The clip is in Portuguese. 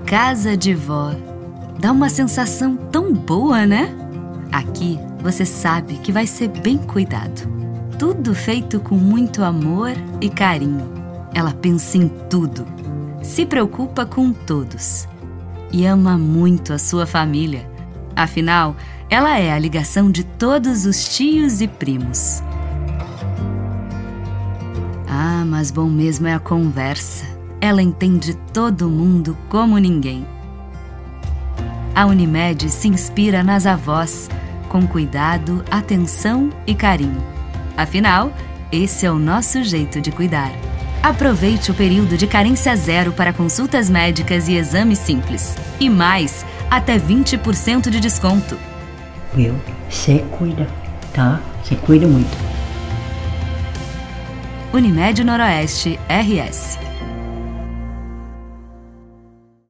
Casa de vó. Dá uma sensação tão boa, né? Aqui você sabe que vai ser bem cuidado. Tudo feito com muito amor e carinho. Ela pensa em tudo, se preocupa com todos e ama muito a sua família. Afinal, ela é a ligação de todos os tios e primos. Ah, mas bom mesmo é a conversa. Ela entende todo mundo como ninguém. A Unimed se inspira nas avós, com cuidado, atenção e carinho. Afinal, esse é o nosso jeito de cuidar. Aproveite o período de carência zero para consultas médicas e exames simples. E mais, até 20% de desconto. Viu? Você cuida, tá? Você cuida muito. Unimed Noroeste RS.